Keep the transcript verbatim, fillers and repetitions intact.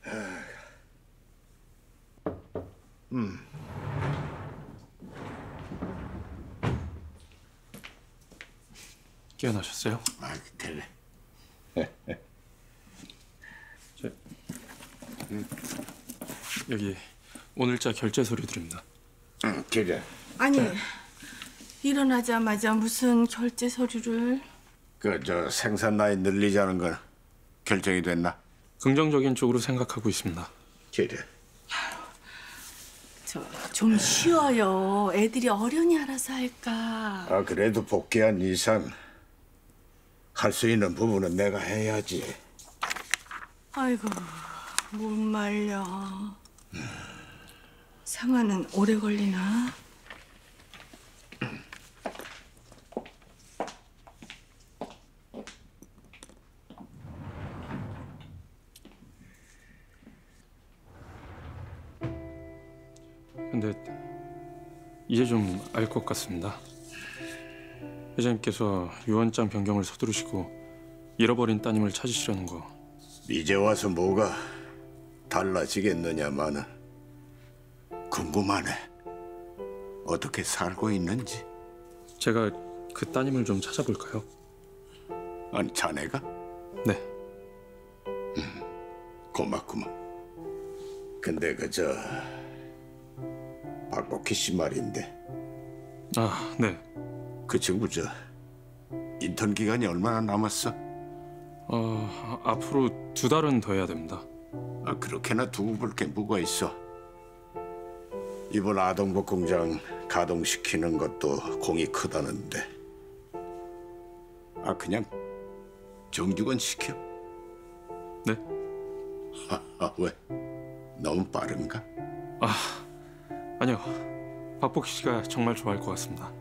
음. 깨어나셨어요? 아, 그래. 저, 음, 여기 오늘자 결제 서류 드립니다. 응, 그래. 아니, 일어나자마자 무슨 결제 서류를? 그 저 생산 라인 늘리자는 건 결정이 됐나? 긍정적인 쪽으로 생각하고 있습니다. 그래. 저 좀 쉬어요. 애들이 어련히 알아서 할까. 아, 그래도 복귀한 이상 할 수 있는 부분은 내가 해야지. 아이고, 못 말려. 상하는 오래 걸리나? 근데 이제 좀 알 것 같습니다. 회장님께서 유언장 변경을 서두르시고 잃어버린 따님을 찾으시려는 거. 이제 와서 뭐가 달라지겠느냐마는 궁금하네. 어떻게 살고 있는지. 제가 그 따님을 좀 찾아볼까요? 아니, 자네가? 네. 고맙구만. 근데 그저 박복희 씨 말인데 아, 네. 그 친구 저 인턴 기간이 얼마나 남았어? 어, 앞으로 두 달은 더 해야 됩니다. 아, 그렇게나 두고 볼 게 뭐가 있어. 이번 아동복 공장 가동시키는 것도 공이 크다는데. 아, 그냥 정규건 시켜. 네? 아, 왜? 너무 빠른가? 아, 아니요. 박복희 씨가 정말 좋아할 것 같습니다.